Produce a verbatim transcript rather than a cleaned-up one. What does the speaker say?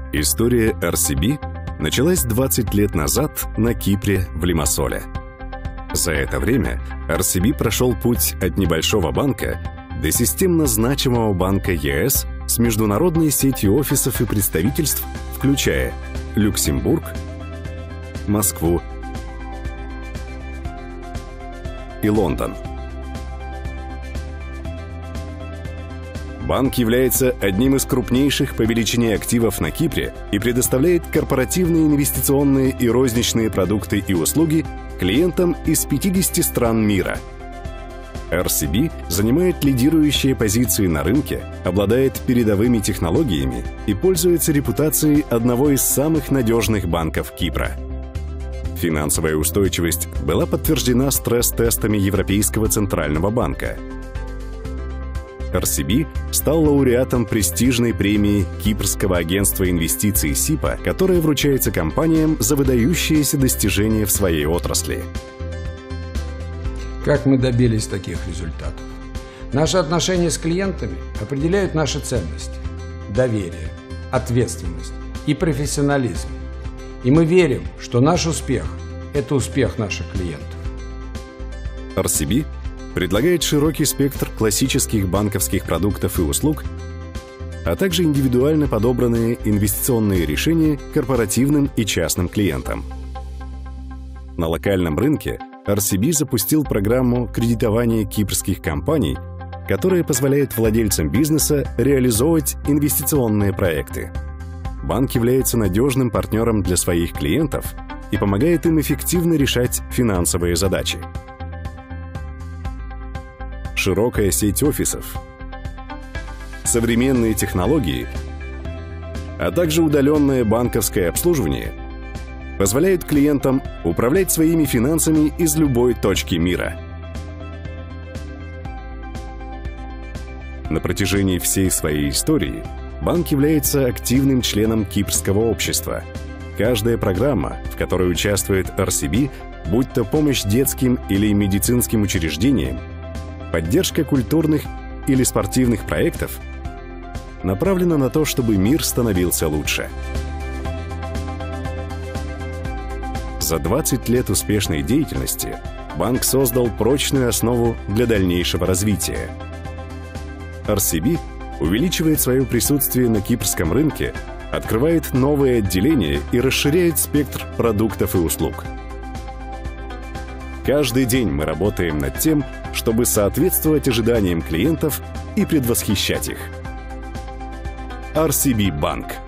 История ар си би началась двадцать лет назад на Кипре в Лимассоле. За это время ар си би прошел путь от небольшого банка до системно значимого банка ЕС с международной сетью офисов и представительств, включая Люксембург, Москву и Лондон. Банк является одним из крупнейших по величине активов на Кипре и предоставляет корпоративные инвестиционные и розничные продукты и услуги клиентам из пятидесяти стран мира. ар си би занимает лидирующие позиции на рынке, обладает передовыми технологиями и пользуется репутацией одного из самых надежных банков Кипра. Финансовая устойчивость была подтверждена стресс-тестами Европейского центрального банка. ар си би стал лауреатом престижной премии Кипрского агентства инвестиций СИПА, которая вручается компаниям за выдающиеся достижения в своей отрасли. Как мы добились таких результатов? Наши отношения с клиентами определяют наши ценности: доверие, ответственность и профессионализм. И мы верим, что наш успех – это успех наших клиентов. ар си би предлагает широкий спектр классических банковских продуктов и услуг, а также индивидуально подобранные инвестиционные решения корпоративным и частным клиентам. На локальном рынке ар си би запустил программу кредитования кипрских компаний, которая позволяет владельцам бизнеса реализовывать инвестиционные проекты. Банк является надежным партнером для своих клиентов и помогает им эффективно решать финансовые задачи. Широкая сеть офисов, современные технологии, а также удаленное банковское обслуживание позволяют клиентам управлять своими финансами из любой точки мира. На протяжении всей своей истории банк является активным членом кипрского общества. Каждая программа, в которой участвует ар си би, будь то помощь детским или медицинским учреждениям, поддержка культурных или спортивных проектов, направлена на то, чтобы мир становился лучше. За двадцать лет успешной деятельности банк создал прочную основу для дальнейшего развития. ар си би увеличивает свое присутствие на кипрском рынке, открывает новые отделения и расширяет спектр продуктов и услуг. Каждый день мы работаем над тем, чтобы соответствовать ожиданиям клиентов и предвосхищать их. ар си би Банк.